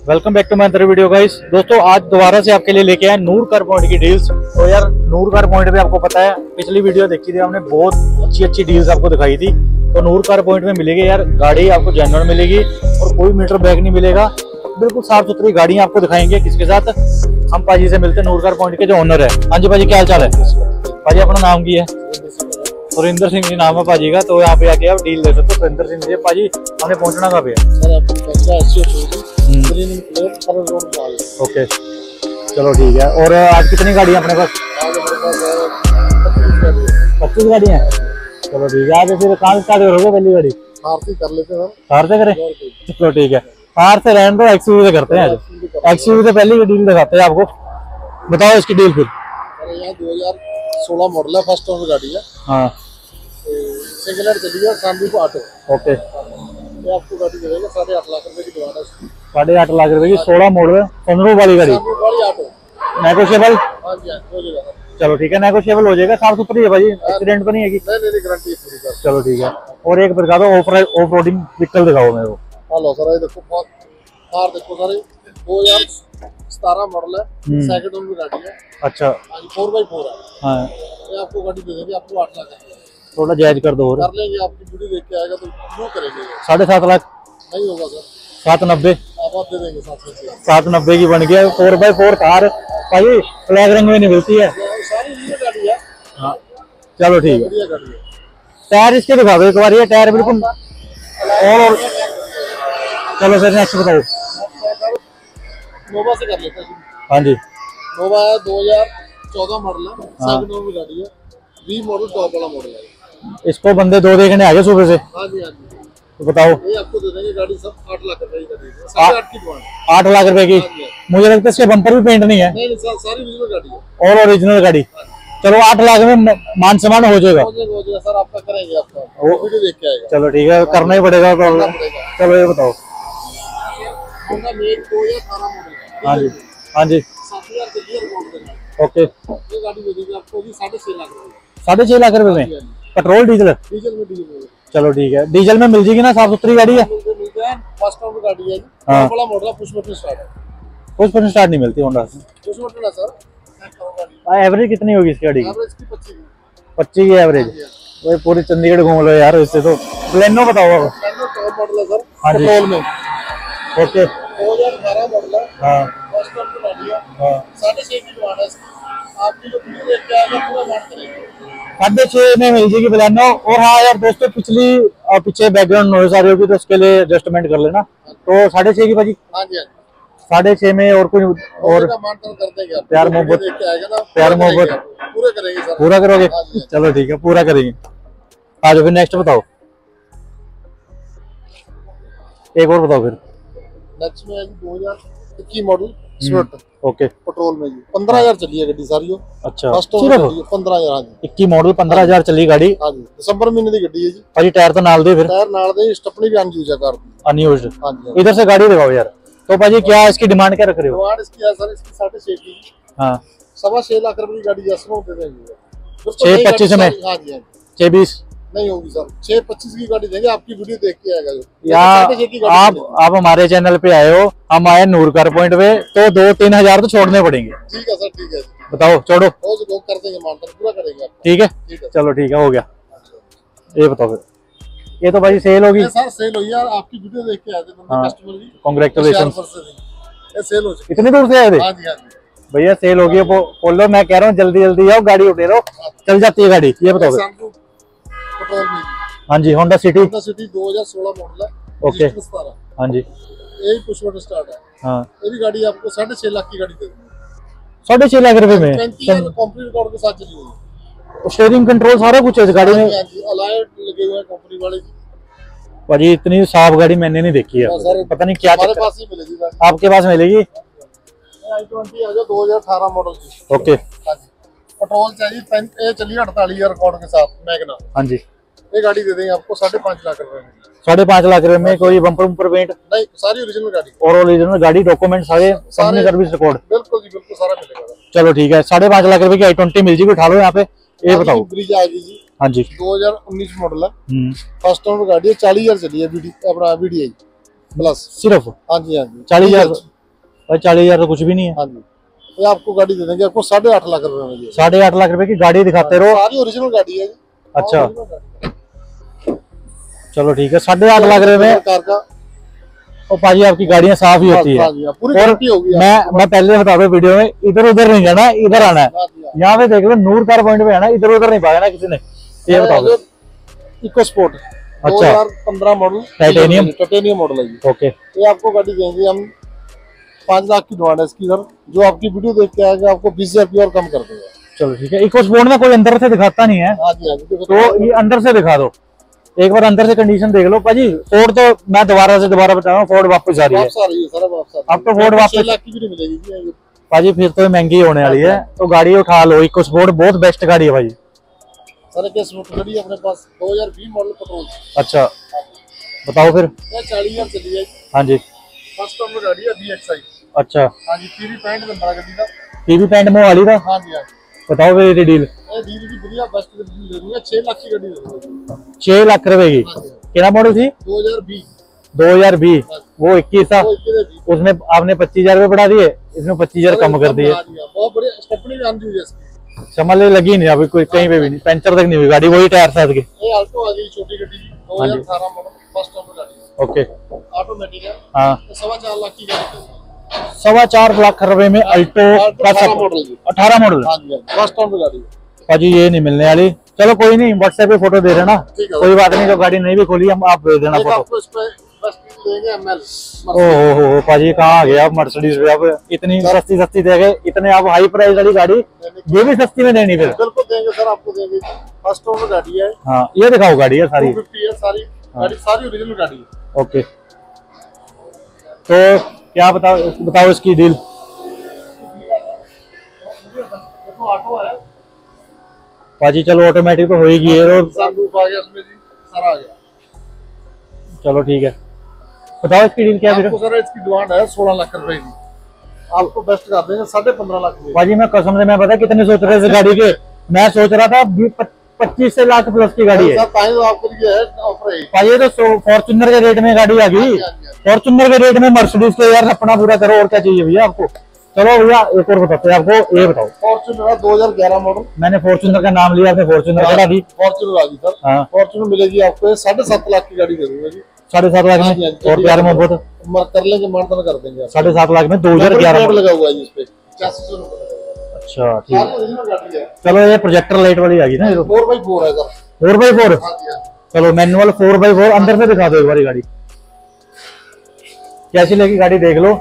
Welcome back to my other video guys. दोस्तों आज दोबारा से आपके लिए लेके आए नूर कार पॉइंट की डील्स। तो यार नूर कार पॉइंट पे आपको पता है पिछली वीडियो देखी थी हमने, बहुत अच्छी डील्स आपको दिखाई थी। तो नूर कार पॉइंट में मिलेगी यार गाड़ी आपको जेन्युइन मिलेगी और कोई मीटर बैग नहीं मिलेगा, बिल्कुल साफ सुथरी गाड़ी आपको दिखाएंगे। किसके साथ? हम पाजी से मिलते हैं, नूर कार पॉइंट के जो ओनर है। हाँ जी पाजी, क्या हाल चाल है? पाजी अपना नाम की है? सुरेंद्र सिंह जी नाम है पाजी का। तो यहाँ पे आके आप डील ले सकते हो सुरेंद्र सिंह जी। पाजी हमने पहुंचना कहाँ पे है? ओके चलो ठीक है। और आज कितनी गाड़ी है अपने पास? 25 गाड़ी है। चलो ठीक है। आज फिर कहाँ स्टार्ट करोगे? पहली गाड़ी कर लेते हैं। कार से करें? चलो ठीक है, कार से रहने दो, एक्सयूवी से करते हैं। आज एक्सयूवी से पहली डील दिखाते हैं आपको। बताओ इसकी डील फिर। यहाँ 2016 मॉडल है, फर्स्ट ओनर गाड़ी है। हाँ सिंगल हैंड चली है, शामली ऑटो। ओके, ये आपको गाड़ी देगा 8.5 लाख रुपए की डिमांड है। 8.5 लाख रुपए की 16 मॉडल सनरूफ वाली गाड़ी, ऑटो नेगोशिएबल? हाँ जी, हो जाएगा। चलो ठीक है, नेगोशिएबल हो जाएगा। साफ सुथरी है भाई, एक्सीडेंट तो नहीं है कि? नहीं, गारंटी पूरी कर। चलो ठीक है। और एक दिखा दो ऑफ रोडिंग व्हीकल दिखाओ मेरे को। हेलो सर, ये देखो कार देखो सर, 2017 मॉडल है, सेकंड ओनर गाड़ी है। अच्छा 4x4 है। हाँ, ये आपको गाड़ी दे देंगे, आपको 8 लाख थोड़ा जायज कर दो और कर लेंगे। आपकी वीडियो देख के आएगा तो क्यों करेंगे? 7.5 लाख नहीं होगा सर, 790 आप दे देंगे 790 की बन गया। 4x4 कार भाई, ब्लैक रंग में नहीं मिलती है। सारी गाड़ी है। हाँ चलो ठीक है। बढ़िया गाड़ी है। टायर इसके दिखा दो एक बार, ये टायर बिल्कुल और चलो फिर नेक्स्ट बताओ। नोवा से कर लेते हैं। हाँ जी, नोवा है 2014 मॉडल है, सेकंड ओनर गाड़ी है, वी मॉडल टॉप वाला मॉडल है। इसको बंदे दो देखने आ गए सुबह से। हाँ जी, तो बताओ। ये आपको दे देंगे गाड़ी सब 8 लाख रुपए की गाड़ी है। 8.5 की डिमांड। 8 लाख रुपए की? मुझे लगता है इसके बम्पर भी पेंट नहीं है। नहीं सारी ओरिजिनल गाड़ी है। और ओरिजिनल गाड़ी। चलो 8 लाख में मान सम्मान हो जाएगा। सर आपका करेंगे, आपका वीडियो देख के आएगा। चलो ठीक है, करना ही पड़ेगा। चलो ये बताओ। हाँ जी, हाँ जी, 7,000 ओके। ये गाड़ी दे देंगे आपको 6.5 लाख रुपए। 6.5 लाख रुपए में पेट्रोल डीजल? डीजल में चलो ठीक है, डीजल में मिल जाएगी ना? साफ सुथरी गाड़ी है। मिलते हैं, फर्स्ट ओनर गाड़ी है। हाँ, बड़ा मॉडल है, पुश बटन स्टार्ट है। पुश बटन स्टार्ट नहीं मिलती होंडा से। पुश बटन है सर। एवरेज कितनी होगी इसकी गाड़ी की? एवरेज की 25 25 की एवरेज? वही पूरी चंडीगढ़ घूम लो यार इससे। तो प्लेनो बताओ अब। टॉप मॉडल है सर। हाँ जी, पेट्रोल में ओके। 2018 मॉडल है। हाँ फर्स्ट ओनर गाड़ी है। हाँ, 6.5 की डिमांड है इसकी। आपकी जो वीडियो देख के आएगा पूरा बात करेंगे। 6.5 में मिल जाएगी प्लेनो। और हाँ यार दोस्तों, पीछे बैकग्राउंड नॉइज आ रही होगी तो उसके लिए एडजस्टमेंट कर लेना। तो 6.5 की भाजी? हाँ जी, 6.5 में और कुछ और मानतान कर देंगे आप। प्यार मोहब्बत? देख के आएगा ना, प्यार मोहब्बत पूरा करेंगे सर। पूरा करोगे? हाँ जी। चलो ठीक है, पूरा करेंगे। आ जाओ फिर, नेक्स्ट बताओ। एक और बताओ फिर। नेक्स्ट में है 2021 मॉडल स्विफ्ट, ओके। पेट्रोल में जी 15,000 चली है गाड़ी सारी। अच्छा, फर्स्ट ओनर 15,000। हाँ जी, 21 मॉडल 15,000 चली गाड़ी। हाँ जी, दिसंबर महीने की गाड़ी है जी। भाजी टायर तो नाल दे फिर। टायर नाल दे, स्टपनी भी अनयूज है कार की। अनयूज्ड? हाँ जी। इधर से गाड़ी दिखाओ यार। तो भाजी क्या इसकी डिमांड क्या रख रहे हो? डिमांड इसकी है सर, इसकी 6.5 की। हाँ, 6.25 लाख रुपए की गाड़ी जैसे दे देंगे। 6.25 में? हाँ जी, 6.20 नहीं होगी सर, 6.25 की गाड़ी देंगे। आपकी वीडियो देख के आएगा जो यार। आप हमारे चैनल पे आए हो, हम आए नूर कार पॉइंट पे, तो 2-3 हजार तो छोड़ने पड़ेंगे। ठीक है सर, ठीक है। बताओ, छोड़ो। लोग कर देंगे, मानतान पूरा करेंगे। ठीक है, चलो ठीक है, हो गया। ये बताओ फिर। ये तो भाई सेल होगी सर, सेल हुई यार। आपकी वीडियो देख के आए थे बंदे, कस्टमर भी। कांग्रेचुलेशन। ये सेल हो चुकी। इतनी दूर से आए थे? हाँ जी, हाँ जी भैया, सेल हो गई। बोलो, मैं कह रहा हूँ जल्दी जल्दी आओ, गाड़ी उठे रहो, चल जाती है गाड़ी। ये बताओ फिर। पेट्रोल में हाँ जी, होंडा सिटी 2016 मॉडल है, ओके। 17। हाँ जी, यही पुश बटन स्टार्ट है। हाँ, ये भी गाड़ी आपको 6.5 लाख की गाड़ी दे देंगे। 6.5 लाख रुपए में? 35 कंपनी रिकॉर्ड के साथ चली हुई है। स्टीयरिंग कंट्रोल सारा कुछ है इस गाड़ी में? हाँ जी, अलाइड लगे हुए हैं कंपनी वाले जी। भाजी इतनी साफ गाड़ी मैंने नहीं देखी है, पता नहीं क्या हमारे पास ही मिलेगी गाड़ी। आपके पास मिलेगी? i20 है जो 2018 मॉडल जी। ओके। हाँ जी, पेट्रोल चाहिए। ये चलिए 48 रिकॉर्ड के साथ मैग्ना। हाँ जी, ये गाड़ी दे देंगे आपको 5.5 लाख रुपए में। 5.5 लाख रुपए में? कोई बम्पर बम्पर पेंट? नहीं, सारी ओरिजिनल गाड़ी। और ओरिजिनल गाड़ी, डॉक्यूमेंट सारे, कंपनी सर्विस रिकॉर्ड? बिल्कुल जी, बिल्कुल सारा मिलेगा। चलो ठीक है, 5.5 लाख रुपए की i20 मिल जाएगी, उठा लो यहाँ पे। ये बताओ। ब्रिज आएगी जी। हाँ जी, 2019 मॉडल है, फर्स्ट ओनर गाड़ी है। 40,000 चली है अपना VDI प्लस सिर्फ? हाँ जी, हाँ जी, 40,000 भाई 40,000 तो कुछ भी नहीं है। हाँ जी, ये आपको गाड़ी दे देंगे आपको 8.5 लाख रुपए में। 8.5 लाख रुपए की गाड़ी दिखाते रहो। सारी ओरिजिनल गाड़ी है जी। अच्छा चलो ठीक है, 8.5 लाख रुपए में कार का। और भाजी आपकी गाड़ियां साफ ही होती है। पूरी और गारंटी होगी। मैं पहले बता दूं वीडियो में, इधर उधर नहीं जाना, इधर आना है। यहाँ पे देख लो नूर कार पॉइंट पे आना, इधर उधर नहीं भागना किसी ने। ये बताओ। EcoSport 2015 model, titanium model है जी। ओके, ये आपको गाड़ी देंगे हम 5 लाख की डिमांड है इसकी सर। जो आपकी वीडियो देख के आएगा आपको 20,000 रुपये और कम कर देंगे। चलो ठीक है। इको स्पोर्ट में कोई अंदर से दिखाता नहीं है। हाँ जी, हाँ जी। तो ये अंदर से दिखा दो, एक बार अंदर से कंडीशन देख लो भाजी। फोर्ड तो मैं दोबारा बता रहा हूँ, फोर्ड वापस आ रही है। अब तो फोर्ड वापस 6 लाख की भी नहीं मिलेगी भाजी, फिर तो महंगी होने वाली है। तो गाड़ी उठा लो, इको स्पोर्ट बहुत बेस्ट गाड़ी है भाजी। सर के स्पोर्ट गाड़ी अपने पास 2020 मॉडल पेट्रोल। अच्छा बताओ फिर। 40,000 चली है। हाँ जी, फर्स्ट ओनर गाड़ी है DXi। अच्छा, हाँ जी, पीवी पैंट नंबर गाड़ी का। पीवी पैंट मोहाली का। हाँ जी, हाँ जी। बताओ फिर ये डील। ये डील की बढ़िया बेस्ट डील दे दूंगा। 6 लाख की गाड़ी दे दूंगा। 6 लाख रुपए की। क्या मॉडल थी? 2020। वो 21 था, उसमें आपने 25,000 रुपए बढ़ा दिए, इसमें 25,000 कम कर दिए। बहुत बढ़िया स्टेपनी भी आंदी है इसकी। समझ लगी नहीं अभी कोई कहीं पे भी नहीं, पंचर तक नहीं हुई गाड़ी, वही टायर साथ के। ये अल्टो आ गई छोटी गाड़ी 2018 मॉडल, फर्स्ट ओनर गाड़ी। ओके, ऑटोमेटिक है। हाँ, 4.25 लाख की गाड़ी। 4.25 लाख रुपए में अल्टो का 18 मॉडल। 18 मॉडल। हाँ जी, फर्स्ट ओनर गाड़ी। भाजी ये नहीं मिलने वाली। चलो कोई नहीं, व्हाट्सएप पे फोटो दे देना, कोई बात नहीं। जो गाड़ी नहीं भी खोली हम आप भेज देना फोटो। आपको इस पे बस देंगे ML। ओहो भाजी, कहाँ आ गया आप मर्सिडीज पे? आप इतनी सस्ती दे गए, इतने आप हाई प्राइस वाली गाड़ी ये भी सस्ती में देनी? फिर बिल्कुल देंगे सर, आपको देंगे। फर्स्ट ओनर गाड़ी है। हाँ, ये दिखाओ गाड़ी है सारी। 250 है सारी गाड़ी, सारी ओरिजिनल गाड़ी है। ओके, तो क्या बताओ इसकी डील। देखो ऑटो है भाजी, चलो ऑटोमेटिक तो होएगी है। सनरूफ आ गया उसमें जी, सारा आ गया। चलो ठीक है, बताओ इसकी डील क्या है? आपको सर इसकी डिमांड है 16 लाख रुपए की। आपको बेस्ट कर देंगे 15.5 लाख में। भाजी मैं कसम से, मैं पता कितने सोच रहे थे गाड़ी के, मैं सोच रहा था 25 से लाख प्लस की गाड़ी है। तो आपके लिए है ऑफर है भाई, तो फॉर्च्यूनर के रेट में गाड़ी आ गई। फॉर्च्यूनर के रेट में मर्सिडीज के यार अपना पूरा करो, और क्या चाहिए भैया आपको। चलो भैया एक और बताते हैं आपको, ये बताओ। Fortuner 2011 model. मैंने फॉर्च्यूनर का नाम लिया, आपने फॉर्च्यूनर करा दी। फॉर्च्यूनर आ गई सर। हाँ, फॉर्च्यूनर मिलेगी आपको 7.5 लाख की गाड़ी दे दूंगा जी। 7.5 लाख में? और प्यार मोहब्बत कर लेंगे, मार्टन कर देंगे। 7.5 लाख में 2011 लगा हुआ है इस पे 8500 रुपए। अच्छा ठीक है, गाड़ी है। चलो ये प्रोजेक्टर लाइट वाली आ गई ना, 4x4 है सर। 4x4। चलो मैनुअल 4x4। अंदर से दिखा दो एक बार गाड़ी कैसी लगी, गाड़ी देख लो।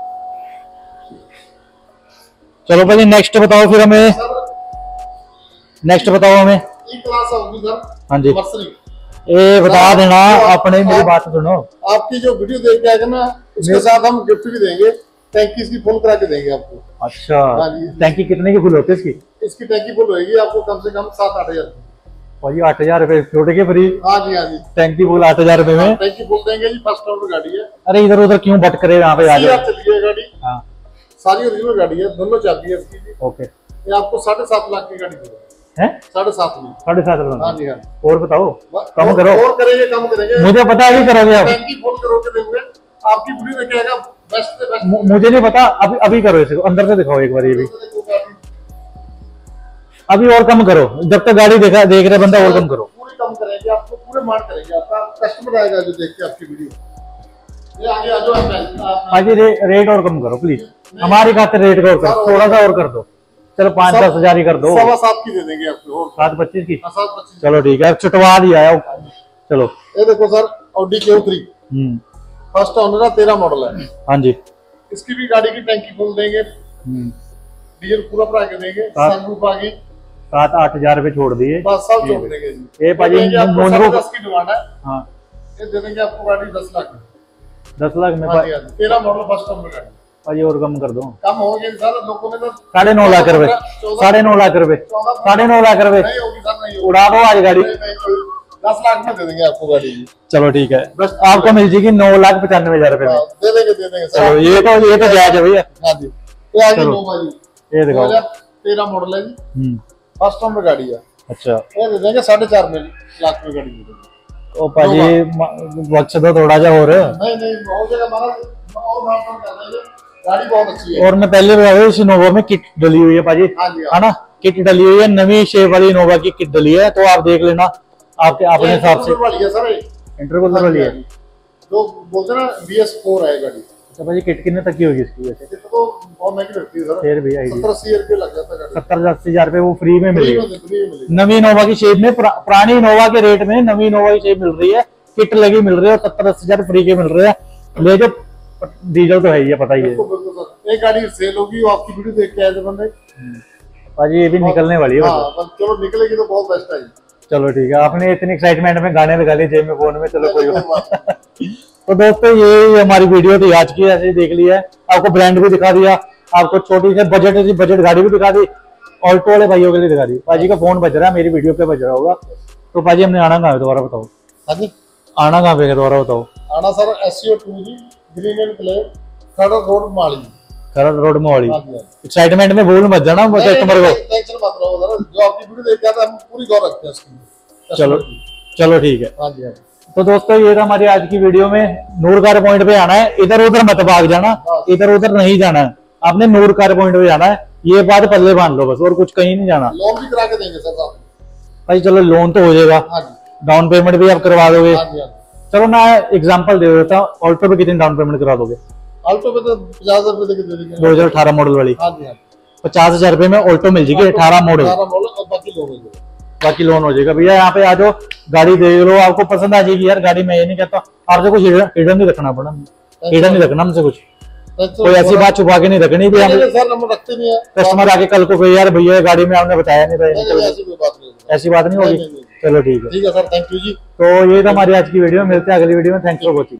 चलो भाई नेक्स्ट बताओ फिर हमें, नेक्स्ट बताओ हमें। क्लास होगी सर। हाँ जी, मर्सिडीज। ये बता देना अपने, मेरी बात सुनो। आपकी जो वीडियो देख के आएगा ना, उसके साथ हम गिफ्ट भी देंगे। टैंकी इसकी फुल करा के देंगे आपको। अच्छा, टैंकी कितने की फुल होती है इसकी? इसकी टैंकी फुल होगी आपको कम से कम 7-8 हजार। भाई 8,000 रुपए छोटे के फ्री? हाँ जी, हाँ जी। टैंकी फुल 8,000 रुपए में? टैंकी फुल देंगे जी, फर्स्ट ओनर गाड़ी है। अरे इधर उधर क्यों भटक रहे, यहाँ पे आ जाओ। चलिए गाड़ी। हाँ, सारी ओरिजिनल गाड़ी है, दोनों चाबी है इसकी। ओके, ये आपको 7.5 लाख की गाड़ी है। 7.5 में? 7.5 हाँ जी, हाँ। और बताओ, कम करो। और करेंगे, कम करेंगे। मुझे पता है करोगे आप। टैंकी फुल करोगे देंगे आपकी वीडियो देख के आएगा बेस्ट से बेस्ट। मुझे नहीं पता, अभी करो इसे, अंदर से दिखाओ एक बार ये भी। अभी और कम करो, जब तक गाड़ी देख रहे बंदा, और कम करो। पूरी कम करेंगे आपको, पूरे मार करेंगे। आपका कस्टमर आएगा जो देख के आपकी वीडियो। ये आगे आ जाओ। आगे रेट और कम करो प्लीज, हमारी खातिर रेट और करो, थोड़ा सा और कर दो। चलो 5-10 हजार ही कर दो। 7.25 की दे देंगे आपको। 7.25 की? 7.25। चलो ठीक है, छुटवा दिया है। चलो ये देखो sir, Audi Q3 first owner 13 model है। हाँ जी, इसकी भी गाड़ी की टैंकी फुल देंगे, डीजल पूरा भरा के देंगे। सनरूफ आ गई। 7-8 हजार रुपए छोड़ दिए, बस सब छोड़ देंगे जी। ये भाजी 10 की डिमांड है। हाँ, ये दे देंगे आपको गाड़ी 10 लाख में। 10 लाख में? 13 मॉडल फर्स्ट ओनर गाड़ी। भाजी और कम कर दो। कम हो गए सर, लोगों ने तो 9.5 लाख रुपए। 9.5 लाख रुपए, 9.5 लाख रुपए नहीं होगी सर, नहीं होगी। उड़ा दो आज गाड़ी। 10 लाख में दे देंगे आपको गाड़ी। चलो ठीक है, बस आपको मिल जाएगी 9,95,000 रुपए में। दे देंगे सर। चलो ये तो जायज है भैया। हाँ जी, ये आगे नोवा जी, ये दिखाओ। 2013 मॉडल है जी, फर्स्ट ओनर गाड़ी है। अच्छा, ये दे देंगे 4.5 लाख में गाड़ी दे देंगे। ओ पाजी वक्त दो थोड़ा जा और। नहीं हो जाएगा हमारा, और मार्टन कर देंगे। गाड़ी बहुत अच्छी है। और मैं पहले बता रहा हूँ, इस इनोवा में किट डली हुई है पाजी, हाँ जी, है ना, किट डली हुई है, नवी शेप वाली इनोवा की किट डली है, तो आप देख लेना आपके अपने हिसाब से। वाली है सर, इंटरकूलर वाली है, जो बोलते हैं ना BS4 है गाड़ी। अच्छा भाजी, किट कितने तक की होगी इसकी वैसे? किट तो बहुत महंगी लगती है सर, फिर भी आइडिया 70-80 रुपये लग जाता है गाड़ी। 70-80 हजार रुपए वो फ्री में मिलेगी फ्री में मिलेगी। नवी इनोवा की शेप में, पुरानी इनोवा के रेट में नवी इनोवा की शेप मिल रही है, किट लगी मिल रही है, और 70-80 हजार फ्री के मिल रहे हैं। ले जो डीजल तो है ही है, पता ही है। बिल्कुल सर, एक गाड़ी सेल होगी, वो आपकी वीडियो देख के आए थे बंदे। भाजी ये भी निकलने वाली है। हाँ, चलो निकलेगी तो बहुत बेस्ट है। चलो ठीक है, आपने इतनी एक्साइटमेंट में गाने लगा लिए जेब में, फोन में, चलो कोई बात। तो दोस्तों ये हमारी वीडियो थी आज की, ऐसे ही देख लिया है, आपको ब्रांड भी दिखा दिया, आपको छोटी से बजट गाड़ी भी दिखा दी, ऑल्टो वाले भाइयों के लिए दिखा दी। पाजी का फोन बज रहा है, मेरी वीडियो पे बज रहा होगा। तो पाजी हमने आना कहाँ है दोबारा बताओ? हाँ जी, आना कहाँ पे है दोबारा बताओ? आना sir SCO2 green enclave, खड़क रोड माली, खरड़ रोड मोहाली। हाँ जी। एक्साइटमेंट में भूल मत जाना कस्टमर को। टेंशन मत लो सर, जो आपकी वीडियो देख के आता है हम पूरी गौर रखते हैं उसकी। चलो चलो ठीक है। हाँ जी, हाँ जी। तो दोस्तों ये था हमारी आज की वीडियो में, नूर कार पॉइंट पे आना है, इधर उधर मत भाग जाना, इधर उधर नहीं जाना है, आपने नूर कार पॉइंट पे जाना है, ये बात पल्ले बांध लो बस, और कुछ कहीं नहीं जाना। लोन भी करा के देंगे सर साथ में। भाई चलो लोन तो हो जाएगा, हाँ जी, डाउन पेमेंट भी आप करवा दोगे। हाँ जी, हाँ जी। चलो मैं एग्जांपल दे देता हूँ, ऑल्टो पे कितनी डाउन पेमेंट करा दोगे? ऑल्टो पे तो 50 रुपए देके दे देंगे। 2018 मॉडल वाली हाँ जी, हाँ जी। 50,000 रुपए में ऑल्टो मिल जाएगी, 18 मॉडल, 18 मॉडल और बाकी लोन हो जाएगा। बाकी लोन हो जाएगा। भैया यहाँ पे आ जाओ, गाड़ी देख लो, आपको पसंद आ जाएगी यार गाड़ी। मैं ये नहीं कहता आपसे कुछ हिडन नहीं रखना पड़ा, हिडन नहीं रखना हमसे कुछ, कोई ऐसी बात छुपा के नहीं रखनी भी। हम सर हम रखते नहीं है, कस्टमर आके कल को कहे यार भैया गाड़ी में आपने बताया नहीं था, ऐसी कोई बात नहीं है। ऐसी बात नहीं होगी। चलो ठीक है, ठीक है सर, थैंक यू जी। तो ये था हमारी आज की वीडियो, मिलते हैं अगली वीडियो में। Thanks for watching.